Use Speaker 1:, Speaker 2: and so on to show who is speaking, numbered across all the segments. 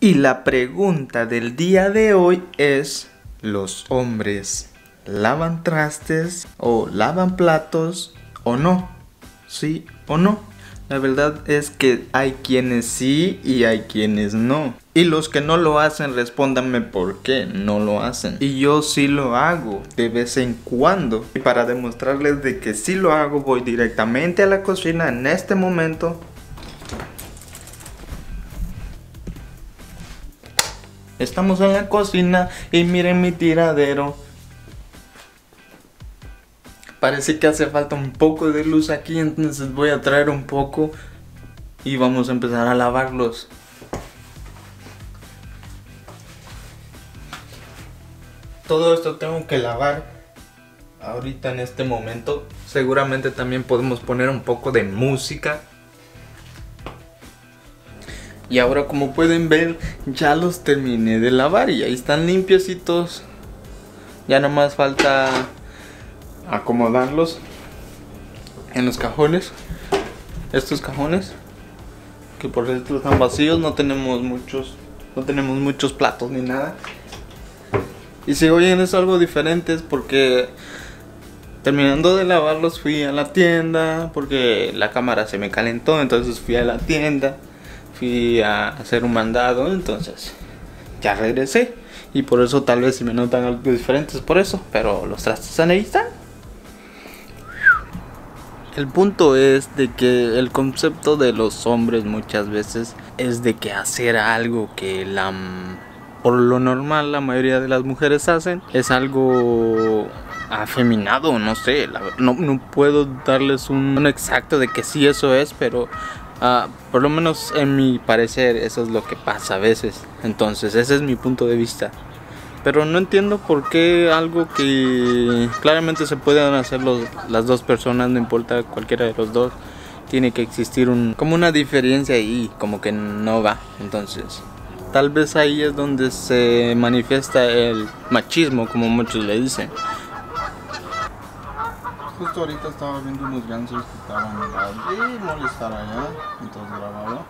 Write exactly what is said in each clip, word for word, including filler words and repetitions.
Speaker 1: Y la pregunta del día de hoy es: ¿los hombres lavan trastes o lavan platos o no? ¿Sí o no? La verdad es que hay quienes sí y hay quienes no. Y los que no lo hacen, respóndanme por qué no lo hacen. Y yo sí lo hago de vez en cuando. Y para demostrarles de que sí lo hago, voy directamente a la cocina en este momento. Estamos en la cocina y miren mi tiradero. Parece que hace falta un poco de luz aquí, entonces voy a traer un poco y vamos a empezar a lavarlos. Todo esto tengo que lavar ahorita en este momento. Seguramente también podemos poner un poco de música. Y ahora, como pueden ver, ya los terminé de lavar y ahí están limpiecitos. Ya nomás falta acomodarlos en los cajones. Estos cajones, que por dentro están vacíos, no tenemos muchos, no tenemos muchos platos ni nada. Y si oyen es algo diferente, es porque terminando de lavarlos fui a la tienda, porque la cámara se me calentó, entonces fui a la tienda. Fui a hacer un mandado, entonces ya regresé. Y por eso tal vez se me notan algo diferentes por eso. Pero los trastes ahí están. El punto es de que el concepto de los hombres muchas veces es de que hacer algo que la por lo normal la mayoría de las mujeres hacen es algo afeminado, no sé. La, no, no puedo darles un, un exacto de que sí eso es, pero Uh, por lo menos en mi parecer eso es lo que pasa a veces. Entonces ese es mi punto de vista. Pero no entiendo por qué algo que claramente se pueden hacer los, las dos personas, no importa cualquiera de los dos, tiene que existir un, como una diferencia ahí, como que no va. Entonces tal vez ahí es donde se manifiesta el machismo, como muchos le dicen. Justo ahorita estaba viendo unos gansos que estaban allí, molestar allá, entonces grababa.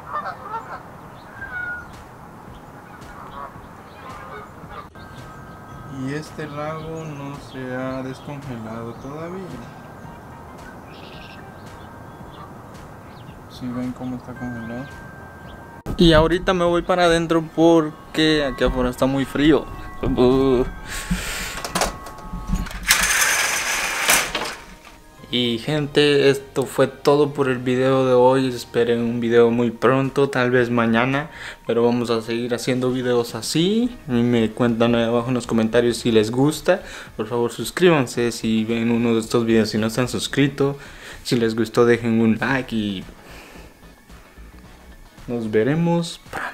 Speaker 1: Y este lago no se ha descongelado todavía. ¿Sí ven cómo está congelado? Y ahorita me voy para adentro porque aquí afuera está muy frío. Uh. Y gente, esto fue todo por el video de hoy. Esperen un video muy pronto, tal vez mañana, pero vamos a seguir haciendo videos así. Y me cuentan ahí abajo en los comentarios si les gusta. Por favor suscríbanse si ven uno de estos videos, si no están suscritos. Si les gustó dejen un like y nos veremos pronto.